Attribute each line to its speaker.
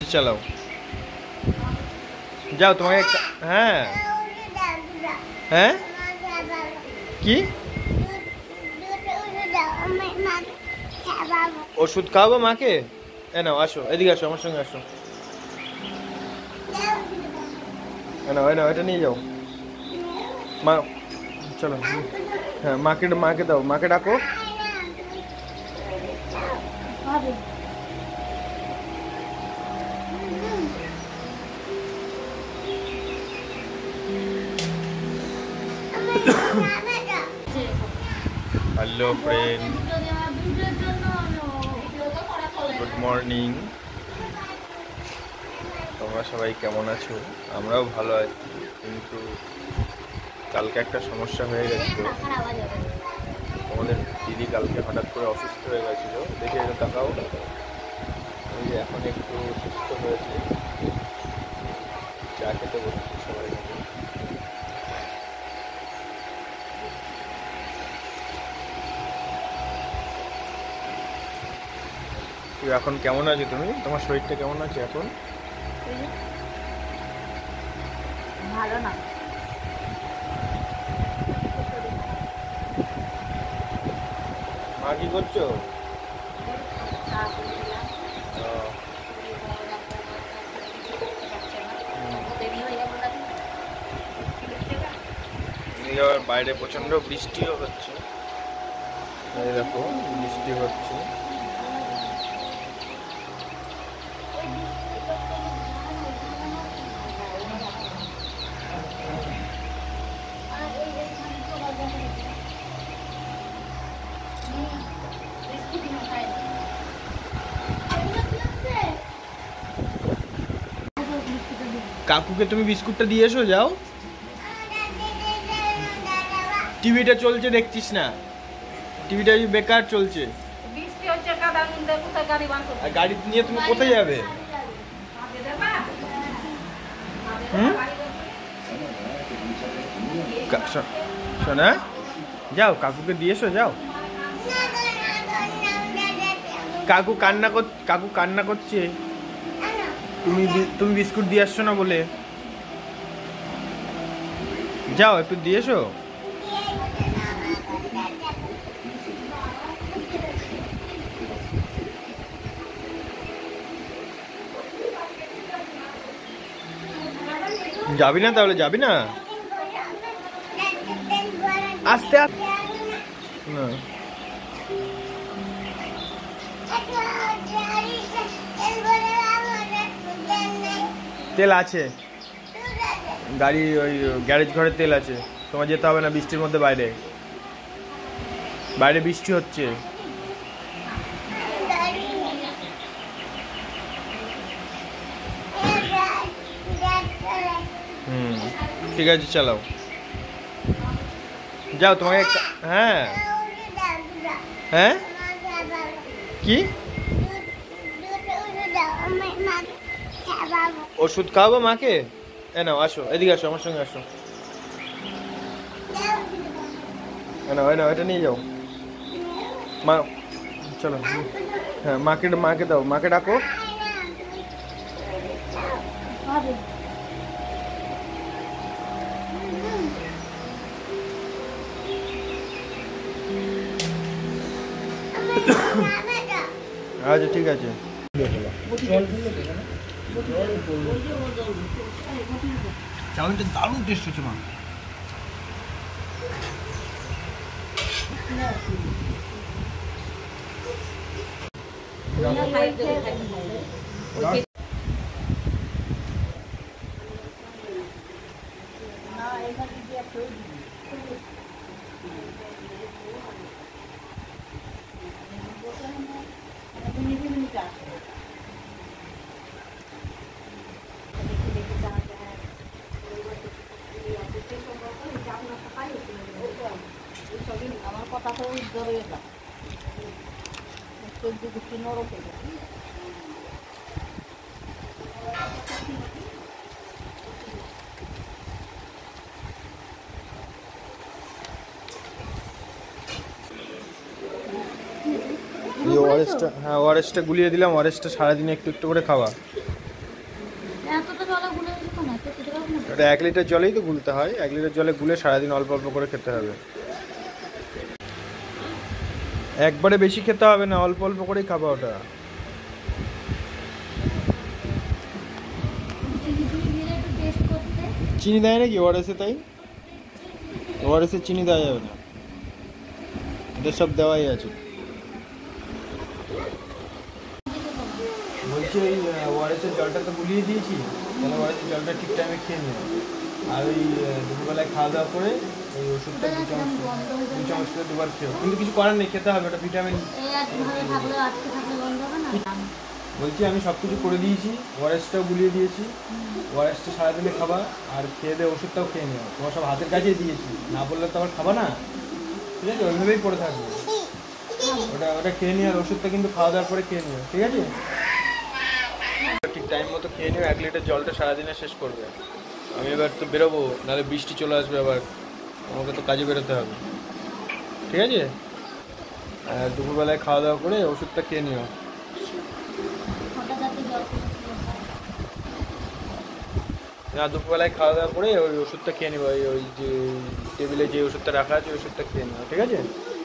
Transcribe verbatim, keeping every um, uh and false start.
Speaker 1: চালাও, যাও তোমাকে। হ্যাঁ হ্যাঁ কি ওষুধ খাওয়াবো মাকে? এ নাও, আসো এদিকে, আসো আমার সঙ্গে আসো। এ নাও, এ নাও, এটা নিয়ে যাও মা, চলো। হ্যাঁ, মাকে মাকে দাও, মাকে ডাকো। Hello friend, good morning. তোমরা সবাই কেমন আছো? আমরাও ভালো আছি, কিন্তু কালকে একটা সমস্যা হয়ে গেছিল। আমাদের দিদি কালকে হঠাৎ করে অসুস্থ হয়ে গেছিল, দেখে এটা তাকাও। ওই যে এখন একটু সুস্থ হয়েছে, চা খেতে বসেছি সবাই মিলে। তুই এখন কেমন আছো? তুমি, তোমার শরীরটা কেমন আছে এখন?
Speaker 2: ভালো না।
Speaker 1: মা কি করছো? বাইরে প্রচন্ড বৃষ্টিও হচ্ছে, এই দেখো বৃষ্টি হচ্ছে। কাকুকে তুমি বিস্কুটটা দিয়ে এসো, যাও। টিভিটা চলছে, দেখছিস না? টিভিটা বেকার চলছে। আর গাড়ি নিয়ে তুমি কোথায় যাবে? হুম, শোনা, যাও কাকুকে দিয়ে এসো, যাও। কাকু কান্না কর, কাকু কান্না করছে। তুমি তুমি বিস্কুট দিয়ে আসছো না বলে, যাও একটু দিয়ে এসো। যাবি না তাহলে? যাবি না? আস্তে আস্তে না, তেল আছে গাড়ি, ওই গ্যারেজ ঘরে তেল আছে। তোমার যেতে হবে না বৃষ্টির মধ্যে বাইরে, বাইরে বৃষ্টি হচ্ছে। হুম, ঠিক আছে, চালাও, যাও তোমাকে। হ্যাঁ হ্যাঁ কি ওষুধ খাওয়াবো মাকে? এ নাও, আসো এদিকে, আসো আমার সঙ্গে আসো। এ নাও, এ নাও, এটা নিয়ে যাও মা, চলো। হ্যাঁ, মাকে মাকে দাও, মাকে ডাকো। আচ্ছা ঠিক আছে। চাউমিনটা দারুণ টেস্ট হচ্ছে মা।
Speaker 2: আমার কথা তো ধরে না, চোদ্দ দুটি নরক হয়ে যাবে।
Speaker 1: ওআরএসটা, হ্যাঁ ওআরএসটা গুলিয়ে দিলাম। ওআরএসটা সারাদিনে একটু একটু করে খাওয়া,
Speaker 2: এতটা জলে গুলে দিচ্ছ না, একটু খেতে পারবো না?
Speaker 1: ওটা এক লিটার জলেই তো গুলতে হয়, এক লিটার জলে গুলে সারাদিন অল্প অল্প করে খেতে হবে। একবারে বেশি খেতে হবে না, অল্প অল্প করেই খাবা ওটা।
Speaker 2: চিনি চিনি দিয়ে একটু টেস্ট করতে।
Speaker 1: চিনি দেয় নাকি ওআরএসে? তাই ওআরএসে চিনি দেওয়া যাবে না, এটা সব দেওয়াই আছে। বলছি ওই ওআরএসের জলটা তো গুলিয়ে দিয়েছি, তাহলে ওআরএসের জলটা ঠিক টাইমে খেয়ে নিও। আর ওই দুপুরবেলায় খাওয়া দাওয়া করে ওই ওষুধটা
Speaker 2: ওটা
Speaker 1: দু চামচ
Speaker 2: একদম বন্ধ হয়ে
Speaker 1: দু
Speaker 2: যাবে।
Speaker 1: চামচ করে দুবার খেও, কিন্তু কিছু করার নেই, খেতে হবে, ওটা ভিটামিন।
Speaker 2: এই একভাবে থাকলে আটকে থাকলে বন্ধ হবে না?
Speaker 1: বলছি আমি সব কিছু করে দিয়েছি, ওআরএসটাও গুলিয়ে দিয়েছি, ওআরএসটা সারাদিনে খাবা, আর খেয়ে দিয়ে ওষুধটাও খেয়ে নিও। তোমার সব হাতের কাছেই দিয়েছি, না বললে তো আবার খাবা না, ঠিক আছে? ওইভাবেই পড়ে থাকবে, ওটা ওটা খেয়ে নিও। আর ওষুধটা কিন্তু খাওয়া দাওয়ার পরে খেয়ে নিও, ঠিক আছে? ঠিক টাইম মতো খেয়ে নিও, এক লিটার জলটা সারাদিনে শেষ করবে। আমি এবার তো বেরোবো, নাহলে বৃষ্টি চলে আসবে আবার, আমাকে তো কাজে বেরোতে হবে, ঠিক আছে? আর দুপুরবেলায় খাওয়া দাওয়া করে ওষুধটা খেয়ে নিও।
Speaker 2: ওটা যাতে জল খেতে
Speaker 1: না, দুপুরবেলায় খাওয়া দাওয়া করে ওই ওষুধটা খেয়ে নিও, ওই ওই যে টেবিলে যে ওষুধটা রাখা আছে ওই ওষুধটা খেয়ে নিও, ঠিক আছে?